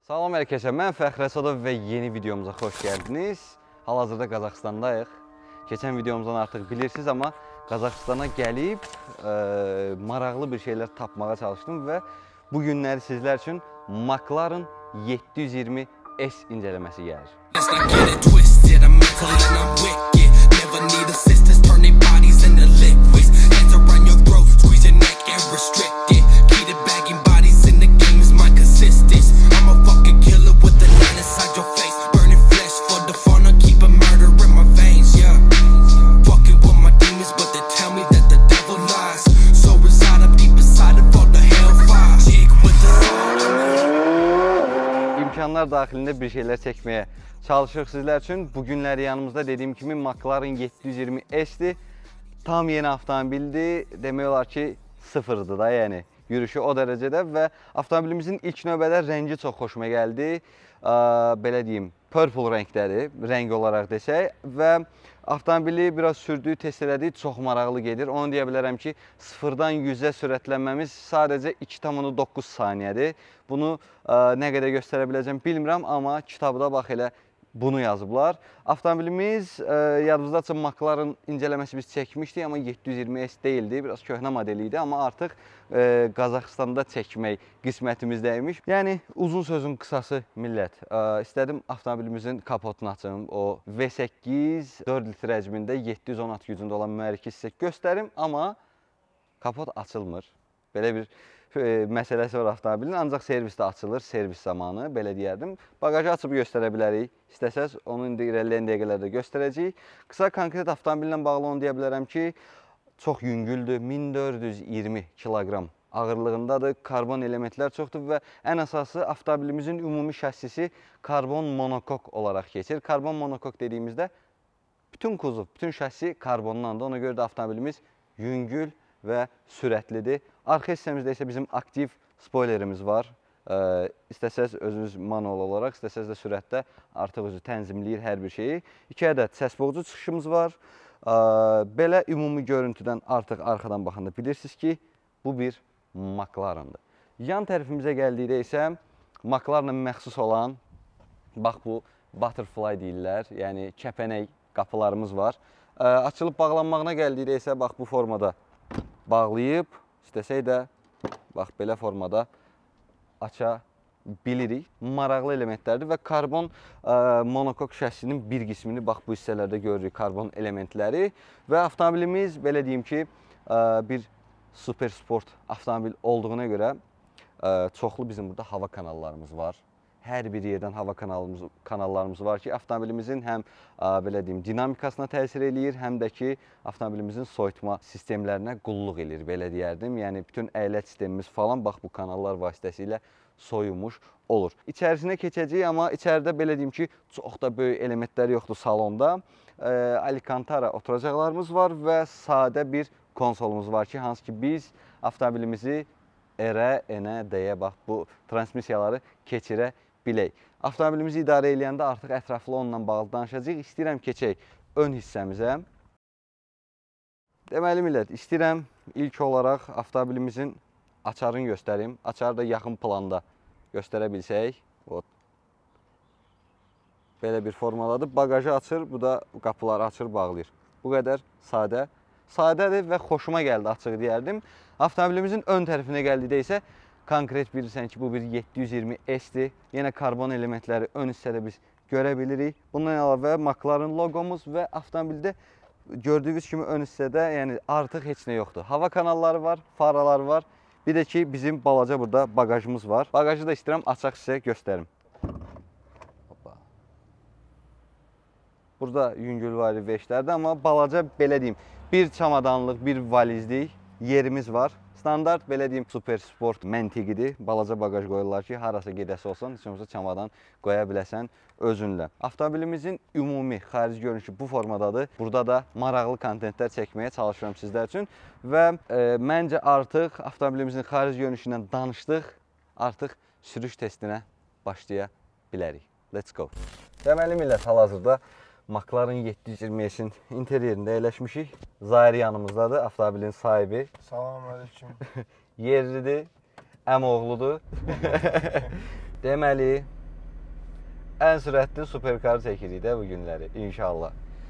Salam hər kəsə, mən Fəxri Əsədov və yeni videomuza xoş gəldiniz. Hal-hazırda Qazaxıstandayıq. Keçən videomuzdan artıq bilirsiniz, amma Qazaxıstana gəlib maraqlı bir şeylər tapmağa çalışdım və bu günləri sizlər üçün McLaren 720S incələməsi gəlir. İmkanlar daxilində bir şeylər çəkməyə çalışırıq sizlər üçün. Bugünləri yanımızda dediyim kimi McLaren 720S'dir. Tam yeni avtomobildir. Demək olar ki sıfırdır da, yəni yürüyüşü o dərəcədə və avtomobilimizin ilk növbədə rəngi çox xoşuma gəldi. Belə deyim, purple rəngdədir, rəng olaraq desək və avtomobili biraz sürdük, test elədik, çox maraqlı gedir. Onu deyə bilərəm ki, 0-dan 100-ə sürətlənməmiz sadəcə 2,9 saniyədir. Bunu nə qədər göstərə biləcəm bilmirəm, amma kitabda bax elə bunu yazıblar. Avtomobilimiz yadımızdakı McLaren incələməsi biz çəkmişdik, amma 720S deyildi, biraz köhnə modeli idi, amma artıq Qazaxıstanda çəkmək qismətimizdəymiş. Yəni uzun sözün qısası millət, istədim avtomobilimizin kapotunu açım, o V8 4 litr həcmində 710 at gücündə olan mühərriki sizə göstərim, amma kapot açılmır. Belə bir məsələsi var avtomobilin, ancaq servisdə açılır, servis zamanı, belə deyərdim. Bagajı açıb göstərə bilərik, istəsəz onu indi irəliləyən dəqiqələrdə göstərəcəyik. Qısa konkret avtomobillə bağlı onu deyə bilərəm ki, çox yüngüldür, 1420 kiloqram ağırlığındadır, karbon elementlər çoxdur və ən əsası avtomobilimizin ümumi şəssisi karbon monokok olaraq keçir. Karbon monokok dediyimizdə bütün kuzov, bütün şəssi karbondandır, ona görə də avtomobilimiz yüngül və sürətlidir. Arxa hissəmizdə isə bizim aktiv spoilerimiz var. İstəsəz özünüz manual olaraq, istəsəz də sürətdə artıq özü tənzimləyir hər bir şeyi. 2 ədəd səs boğucu çıxışımız var. Belə ümumi görüntüdən artıq arxadan baxanda bilirsiniz ki, bu bir McLaren'dır. Yan tərəfimizə gəldikdə isə McLaren'a məxsus olan, bax bu butterfly deyirlər, yəni kəpənək qapılarımız var. Açılıb bağlanmağına gəldikdə isə bax bu formada bağlayıb, istəsək də bax belə formada aça bilirik. Maraqlı elementlərdir və karbon monokok şəssinin bir qismini bax bu hissələrdə görürük, karbon elementləri və avtomobilimiz belə deyim ki, bir super sport avtomobil olduğuna görə çoxlu bizim burada hava kanallarımız var. Hər bir yerdən hava kanallarımız var ki, avtomobilimizin həm belə deyim, dinamikasına təsir eləyir, həm də ki, avtomobilimizin soyutma sistemlərinə qulluq eləyir, belə deyərdim. Yəni, bütün əylət sistemimiz falan, bax, bu kanallar vasitəsilə soyumuş olur. İçərisinə keçəcəyik, amma içəridə belə deyim ki, çox da böyük elementlər yoxdur salonda. Alcantara oturacaqlarımız var və sadə bir konsolumuz var ki, hansı ki, biz avtomobilimizi R, N, D-yə bax, bu transmisiyaları keçirə bilək. Avtomobilimizi idarə eləyəndə artıq ətraflı onunla bağlı danışacağıq. İstəyirəm keçək ön hissəmizə. Deməli millət, istəyirəm ilk olaraq avtomobilimizin açarını göstərim. Açarı da yaxın planda göstərə bilsək. Belə bir formadadır. Bagajı açır, bu da qapıları açır, bağlayır. Bu qədər sadə. Sadədir və xoşuma gəldi, açıq deyərdim. Avtomobilimizin ön tərəfinə gəldikdə isə konkret bilirsən ki, bu bir 720S'dir. Yenə karbon elementləri ön hissədə biz görə bilirik. Bundan əlavə McLaren loqomuz və avtomobildə gördüyünüz kimi ön hissədə yəni artıq heç nə yoxdur. Hava kanalları var, faralar var. Bir də ki, bizim balaca burada bagajımız var. Bagajı da istəyirəm açaq sizə göstərim. Burada yüngülvari veşlərdir, amma balaca belə deyim, bir çamadanlıq, bir valizlik yerimiz var. Standart, belə deyim, super sport məntiqidir. Balaca bagaj qoyurlar ki, harasa gedəsi olsan, heç olmasa çamadan qoya biləsən özünlə. Avtomobilimizin ümumi xarici görünüşü bu formadadır. Burada da maraqlı kontentlər çəkməyə çalışıram sizlər üçün. Və məncə artıq avtomobilimizin xarici görünüşündən danışdıq. Artıq sürüş testinə başlaya bilərik. Let's go. Deməli millət, hal-hazırda McLaren 720S'in interyerində əyləşmişik. Zahir yanımızdadır, avtomobilin sahibi. Salam aleyküm. Yerlidir, əmoğludur. Deməli, ən sürətli superkar çəkirik də bu günləri inşallah.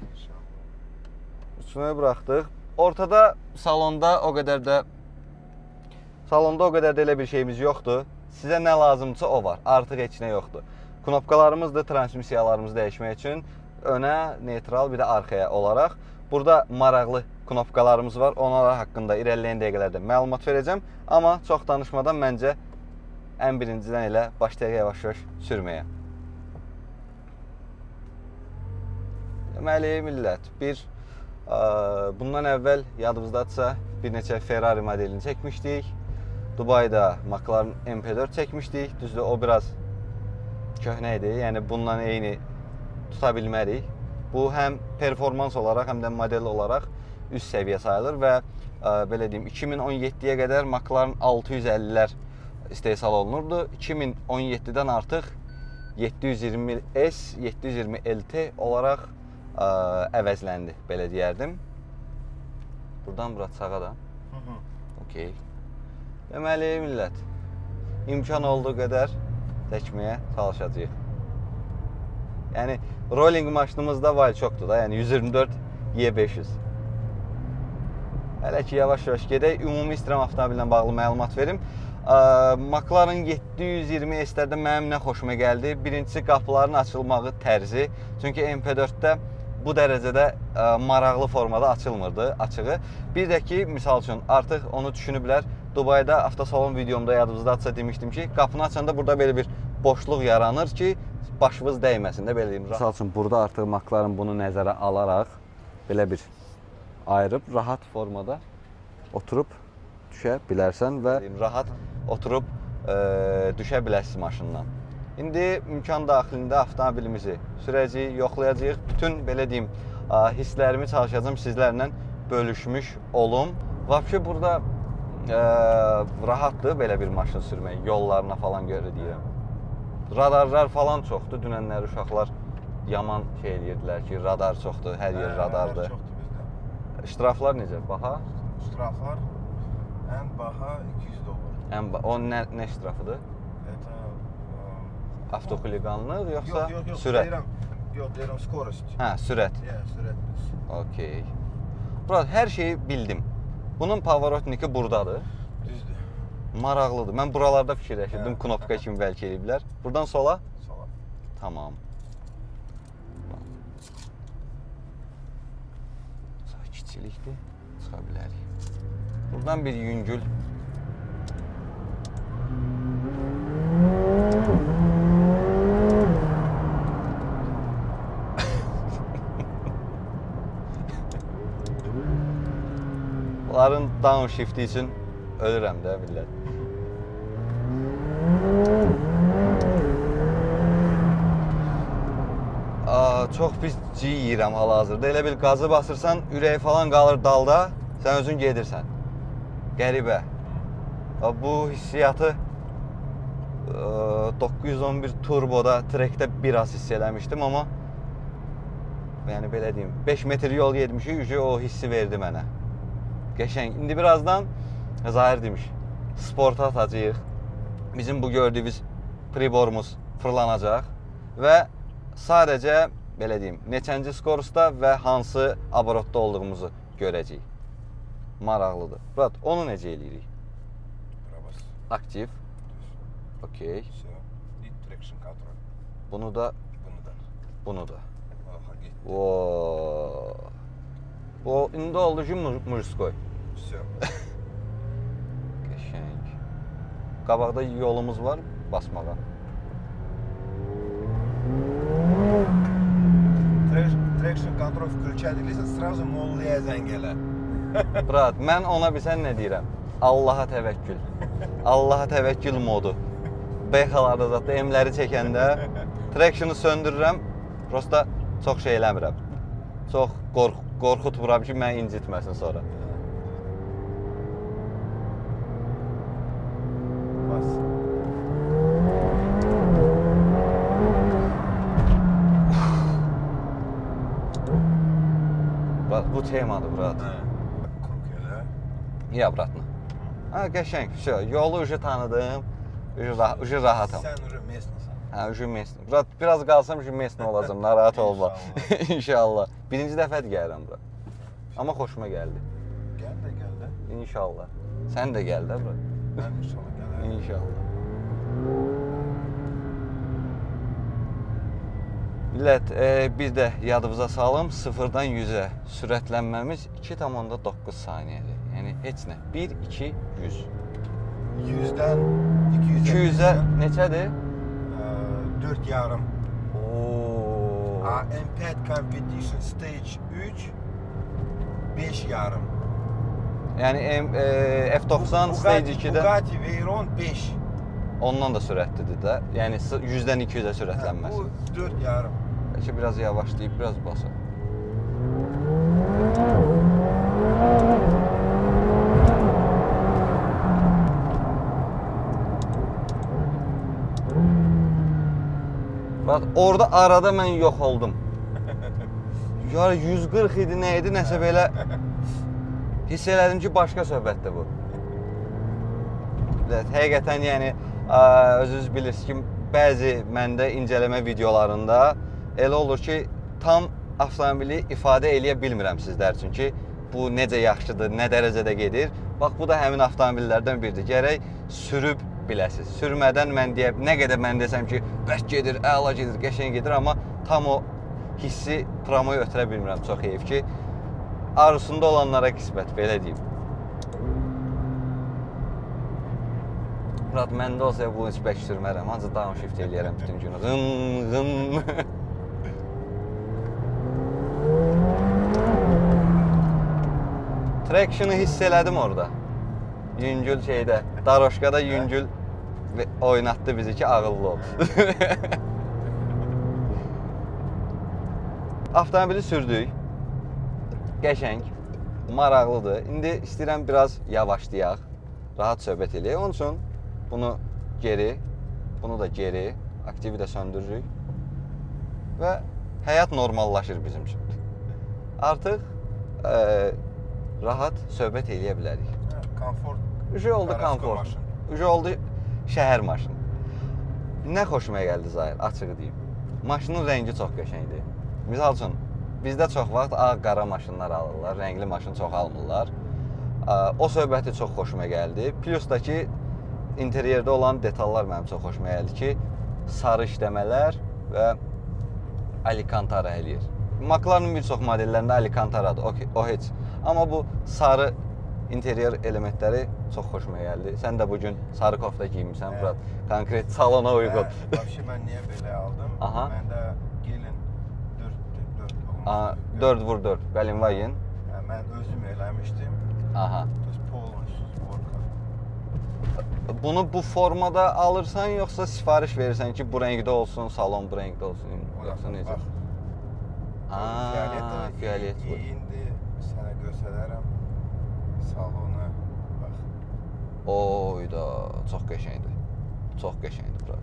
Üstünə buraxdıq. Ortada salonda o qədər də elə bir şeyimiz yoxdur. Sizə nə lazımdırsa o var. Artıq heç nə yoxdur. Knopkalarımızdır, transmissiyalarımızı dəyişmək üçün önə, neytral, bir də arxaya olaraq. Burada maraqlı knopkalarımız var. Onlar haqqında irəliləyən dəqiqələrdə məlumat verəcəm. Amma çox danışmadan məncə ən birincidən elə başlayaq yavaş-yavaş sürməyə. Deməli, millət, bundan əvvəl yadınızdadırsa bir neçə Ferrari modelini çəkmişdik. Dubayda McLaren MP4 çəkmişdik. Düzdür, o biraz köhnə idi. Yəni bundan eyni tuta bilmərik. Bu həm performans olaraq, həm də model olaraq üst səviyyə sayılır və belə deyim, 2017-yə qədər McLaren 650-lər istehsal olunurdu. 2017-dən artıq 720S, 720LT olaraq əvəzləndi, belə deyərdim. Buradan bura sağa da. Okey. Deməli, millət, imkan olduğu qədər çəkməyə çalışacağıq. Yəni, rolling maşınımızda vay çoxdur da, yəni 124 Y500. Hələ ki, yavaş-yavaş gedək, ümumi istəyirəm avtomobillə bağlı məlumat verim. McLaren 720S-lərdə mənim nə xoşuma gəldi? Birincisi, qapıların açılmağı tərzi. Çünki MP4-də bu dərəcədə maraqlı formada açılmırdı, açığı. Bir də ki, misal üçün, artıq onu düşünüblər. Dubayda avtosalon videomda yadınızdadırsa demişdim ki, qapını açanda burada belə bir boşluq yaranır ki, başımız dəyməsin də, belə deyim. Misal üçün, burada artıq McLaren bunu nəzərə alaraq belə bir ayırıb, rahat formada oturub düşə bilərsən və rahat oturub düşə bilərsiniz maşından. İndi imkan daxilində avtomobilimizi sürəcəyik, yoxlayacağıq. Bütün, belə deyim, hisslərimi çalışacağım sizlərlə bölüşmüş olum. Vəbşi burada rahatdır belə bir maşın sürmək, yollarına falan görə deyirəm. Radarlar falan çoxdur. Dünənləri uşaqlar yaman şey eləyirdilər ki, radar çoxdur, hər yer radardır. Çoxdur bizdə. İştiraflar necə? Baha? İştiraflar ən baha $200. O nə iştirafıdır? Avtoxuliqanlıq yoxsa sürət? Yox, deyirəm, skorost. Hə, sürət. Sürət. Okey. Burada hər şeyi bildim. Bunun pavorotniki buradadır. Düzdür. Maraqlıdır. Mən buralarda fikirləşirdim, knopka kimi bəlkə eləyiblər. Buradan sola? Sola. Tamam. Sakitçilikdir, çıxa bilərik. Buradan bir yüngül. Bunların downshifti üçün ölürəm də, millət. Çox pis yeyirəm hal-hazırda. Elə bil qazı basırsan, ürəyi falan qalır dalda, sən özün gedirsən. Qəribə. Bu hissiyatı 911 turboda, trekdə biraz hiss eləmişdim, amma yəni belə deyim, 5 metr yol getmişik, o hissi verdi mənə. Qəşəng. İndi birazdan Zahir demiş, sporta atacağıq. Bizim bu gördüyümüz priborumuz fırlanacaq və sadəcə, belə deyim, neçənci skorusda və hansı abrotda olduğumuzu görəcəyik. Maraqlıdır. Murat, onu necə eləyirik? Aktiv. Okey. Traction control. Bunu da. Bunu da. O indi oldu ki, mujskoy. Qəşəng. Qabaqda yolumuz var basmağa. Traction control включадiliysə, сразу molliyə zəng elə. Brat, mən ona bilsən nə deyirəm? Allaha təvəkkül. Allaha təvəkkül modu. Bexalarda zətdə M-ləri çəkəndə tractionu söndürürəm. Prosta çox şey eləmirəm. Çox qorxutmuram ki, məni incitməsin sonra. Bas. Brat, bu temadır, brat. Kruk elə. İyi obratno. Ha, qəşəng. Yolu ucu tanıdım. Ucu rahatam. Sən ucu местныsan. Hə, Jumesni. Biraz qalsam Jumesni olacam, narahat olma. İnşallah. Birinci dəfədir gəlirəm bura. Amma xoşuma gəldi. Gəl də. İnşallah. Sən də gəl də bura. Mən inşallah gələrəm. İnşallah. Millət, bir də yadımıza salım, 0-dan 100-ə sürətlənməmiz 2,9 saniyədir. Yəni, heç nə. 1, 2, 100. 100-dən 200-ə neçədir? 4 yarım. Ooo. M5 Competition Stage 3 5 yarım. Yəni, F90 Stage 2-də Bugatti Veyron 5. ondan da sürətlidir də. Yəni, 100-dən 200-ə sürətlənməsi. Bu 4 yarım. Bəlkə biraz yavaşlayıb, biraz basaq. Bax, orada arada mən yox oldum. Ya 140 idi, nə idi, nəsə belə hiss elədim ki, başqa söhbətdir bu. Həqiqətən, yəni, özünüz bilirsiniz ki, bəzi məndə incələmə videolarında elə olur ki, tam avtomobili ifadə eləyə bilmirəm sizlər üçün ki, bu necə yaxşıdır, nə dərəcədə gedir. Bax, bu da həmin avtomobillərdən biridir. Gərək sürüb biləsiniz. Sürmədən mən deyəm, nə qədər mən desəm ki, bərk gedir, əla gedir, qəşəng gedir, amma tam o hissi tramvaya ötürə bilmirəm. Çox heyif ki, arzusunda olanlara qismət, belə deyim. Murat, məndə olsa bunu heç bək sürmərəm, ancaq downshift eləyərəm bütün günü. Qın. Traction'ı hiss elədim orada. Yüngül şeydə, daroşkada yüngül oynatdı bizi ki, ağıllı ol. Avtomobili sürdük. Qəşəng, maraqlıdır. İndi istəyirəm biraz yavaşlayaq, rahat söhbət eləyək. Onun üçün bunu geri, bunu da geri, aktivi də söndürürük və həyat normallaşır bizim üçün. Artıq rahat söhbət eləyə bilərik. Komfort. Ucu oldu komfort. Ucu oldu şəhər maşını. Nə xoşuma gəldi Zahir, açığı deyim. Maşının rəngi çox qəşəngdir. Misal üçün, bizdə çox vaxt ağ-qara maşınlar alırlar, rəngli maşın çox almırlar. O söhbəti çox xoşuma gəldi. Plus da ki, interyerdə olan detallar mənim çox xoşuma gəldi ki, sarı işləmələr və Alcantara eləyir. McLaren'ın bir çox modellərində Alcantaradır, o heç. Amma bu sarı interyer elementləri çox xoşuma gəldi. Sən də bugün sarı kofta giymişsən, Murat. Konkret salona uyğun. Vəbşi mən niyə belə aldım? Məndə gelin 4x4, Galinvagen. Mən özüm eləmişdim. Polnusuz. Bunu bu formada alırsan, yoxsa sifariş verirsən ki, bu rəngdə olsun, salon bu rəngdə olsun, yoxsa necə? Fiyaliyet bu. İndi sənə göstərərəm salonu, bax. Oyda, çox qəşəngdir. Çox qəşəngdir bura.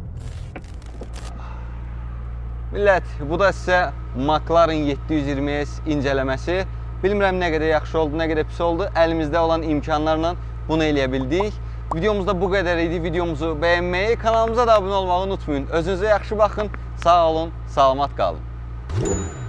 Millət, bu da sizə McLaren 720S incələməsi. Bilmirəm nə qədər yaxşı oldu, nə qədər pis oldu. Əlimizdə olan imkanlarla bunu eləyə bildik. Videomuzda bu qədər idi. Videomuzu bəyənməyi, kanalımıza da abunə olmağı unutmayın. Özünüzə yaxşı baxın, sağ olun, salamat qalın.